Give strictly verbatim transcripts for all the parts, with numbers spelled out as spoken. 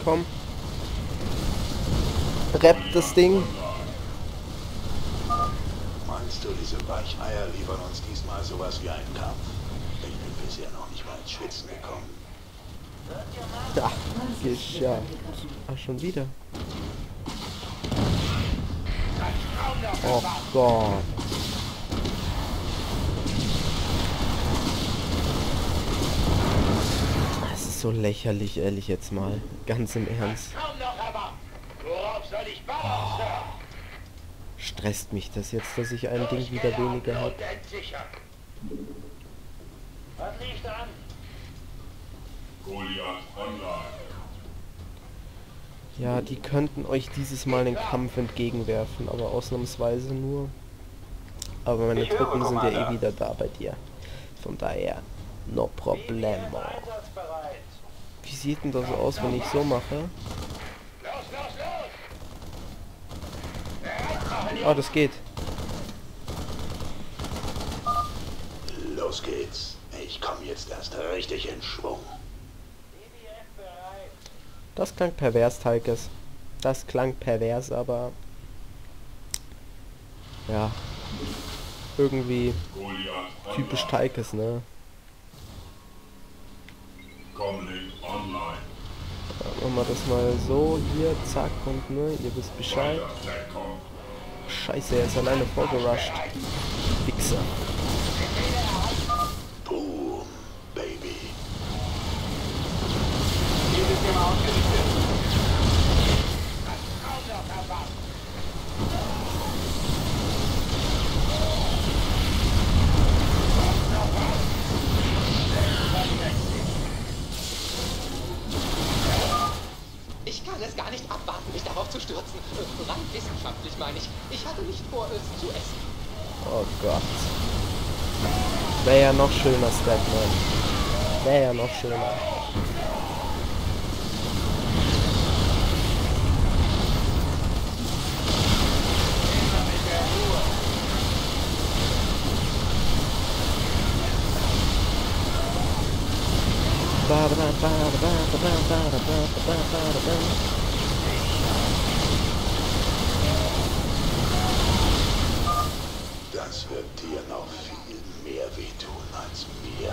komm. Rappt das Ding. Meinst du, diese Weicheier liefern uns diesmal sowas wie einen Kampf? Ich bin bisher noch nicht mal ins Schwitzen gekommen. Ja, geschafft. Ach, schon wieder. Oh Gott. Das ist so lächerlich, ehrlich jetzt mal. Ganz im Ernst. Oh. Stresst mich das jetzt, dass ich ein Ding wieder weniger habe. Ja, die könnten euch dieses Mal den Kampf entgegenwerfen, aber ausnahmsweise nur. Aber meine Truppen sind ja eh wieder da bei dir. Von daher, no problemo. Wie sieht denn das aus, wenn ich so mache? Oh, das geht. Los geht's. Ich komme jetzt erst richtig in Schwung. Das klang pervers, Talkes. Das klang pervers, aber... Ja. Irgendwie... typisch Talkes, ne? Dann machen wir das mal so. Hier, zack, und ne, ihr wisst Bescheid. Scheiße, er ist alleine vorgerusht. Wichser. Boom, Baby. Ich kann es gar nicht abwarten, mich darauf zu stürzen. Rein wissenschaftlich meine ich. Ich hatte nicht vor, es zu essen. Oh Gott. Wäre ja noch schöner, Statman. Wäre ja noch schöner. Das wird dir noch viel mehr wehtun als mir.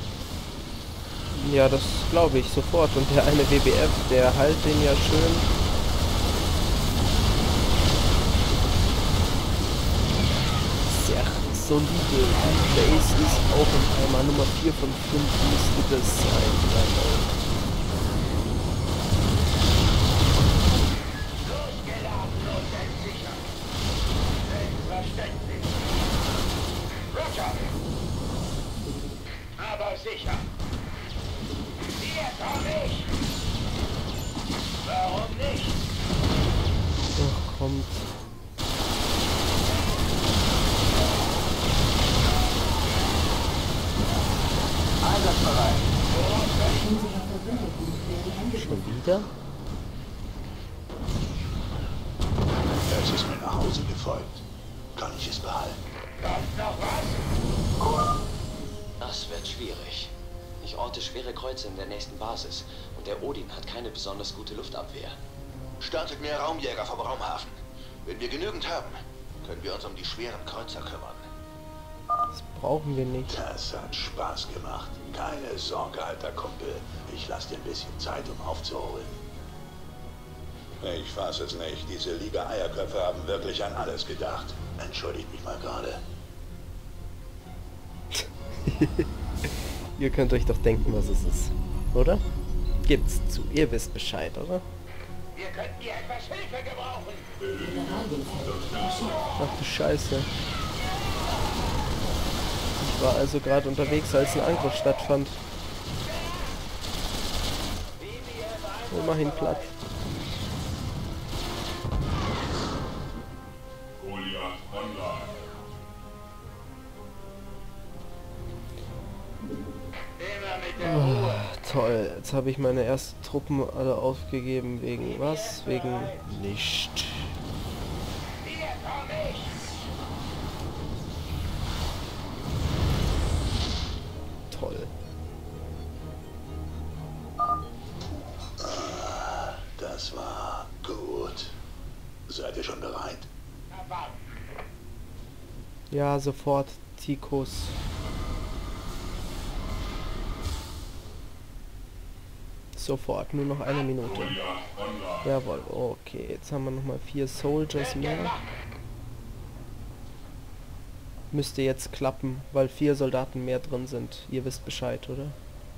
Ja, das glaube ich sofort. Und der eine W B F, der halt den ja schön... Sehr solide. Die Base ist auch in einmal Nummer vier von fünf müsste das sein. Aber sicher. Hier komm ich. Warum nicht? Ach, kommt. Einsatzbereit. Schon wieder? Es ist mir nach Hause gefolgt. Kann ich es behalten? Kommt noch was? Das wird schwierig. Ich orte schwere Kreuze in der nächsten Basis und der Odin hat keine besonders gute Luftabwehr. Startet mehr Raumjäger vom Raumhafen. Wenn wir genügend haben, können wir uns um die schweren Kreuzer kümmern. Das brauchen wir nicht. Das hat Spaß gemacht. Keine Sorge, alter Kumpel. Ich lasse dir ein bisschen Zeit, um aufzuholen. Ich fasse es nicht. Diese Liga Eierköpfe haben wirklich an alles gedacht. Entschuldigt mich mal gerade. Ihr könnt euch doch denken, was es ist. Oder? Gibt's zu. Ihr wisst Bescheid, oder? Wir könnten hier etwas Hilfe gebrauchen. Ach du Scheiße. Ich war also gerade unterwegs, als ein Angriff stattfand. Oh, mach ihn platt. Oh, toll, jetzt habe ich meine ersten Truppen alle aufgegeben. Wegen was? Wegen nicht. Toll. Ja, sofort, Tikus. Sofort, nur noch eine Minute. Jawohl, okay, jetzt haben wir nochmal vier Soldiers mehr. Müsste jetzt klappen, weil vier Soldaten mehr drin sind. Ihr wisst Bescheid, oder?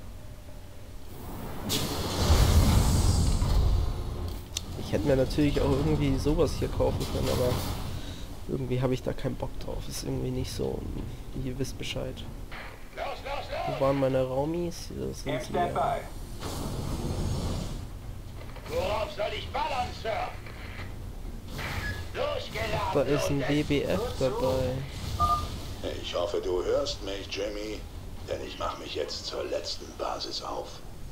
Ich hätte mir natürlich auch irgendwie sowas hier kaufen können, aber irgendwie habe ich da keinen Bock drauf. Ist irgendwie nicht so. Ihr wisst Bescheid. Wo waren meine Raumis? Hier sind sie. Ja. Worauf soll ich ballern, Sir? Da ist ein B B F dabei. Ich hoffe, du hörst mich, Jimmy, denn ich mache mich jetzt zur letzten Basis auf.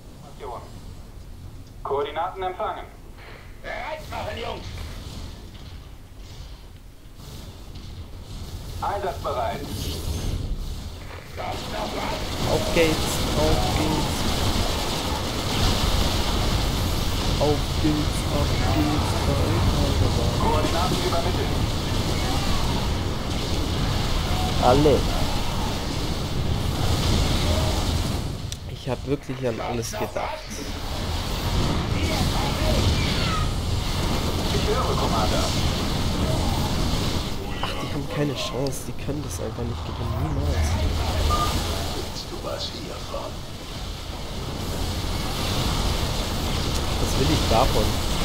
Koordinaten empfangen. Bereit machen, Jungs! Einsatzbereit. Auf geht's, auf geht's. Auf geht's, auf geht's, weiter. Koordinaten übermitteln. Alle. Ich habe wirklich an alles gedacht. Ich höre, Commander. Ach, die haben keine Chance, die können das einfach nicht gewinnen, niemals. Willst du was hiervon? Was will ich davon?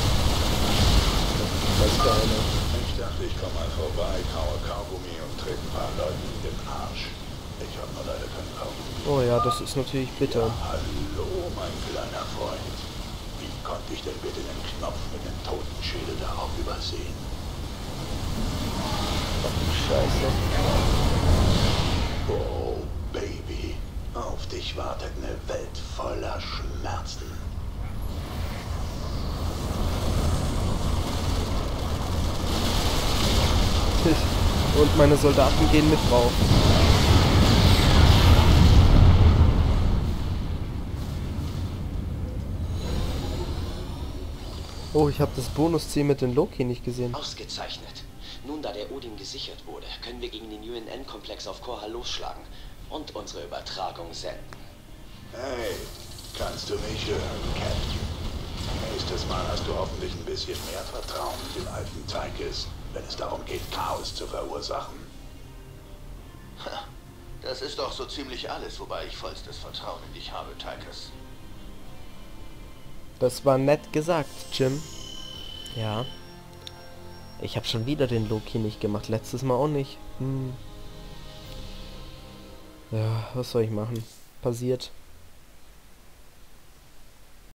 Das ist ja einer. Ich dachte, ich komme mal vorbei, kaue Kaugummi und trete ein paar Leuten in den Arsch. Ich habe nur leider keinen Kaugummi. Oh ja, das ist natürlich bitter. Hallo, mein kleiner Freund. Wie konnte ich denn bitte den Knopf mit dem Totenschädel da auch übersehen? Scheiße. Oh, Baby. Auf dich wartet eine Welt voller Schmerzen. Und meine Soldaten gehen mit drauf. Oh, ich habe das Bonusziel mit den Loki nicht gesehen. Ausgezeichnet. Nun, da der Odin gesichert wurde, können wir gegen den U N N-Komplex auf Korha losschlagen und unsere Übertragung senden. Hey, kannst du mich hören, Captain? Nächstes Mal hast du hoffentlich ein bisschen mehr Vertrauen in den alten Tychus, wenn es darum geht, Chaos zu verursachen. Ha, das ist doch so ziemlich alles, wobei ich vollstes Vertrauen in dich habe, Tychus. Das war nett gesagt, Jim. Ja. Ich habe schon wieder den Loki nicht gemacht. Letztes Mal auch nicht. Hm. Ja, was soll ich machen? Passiert.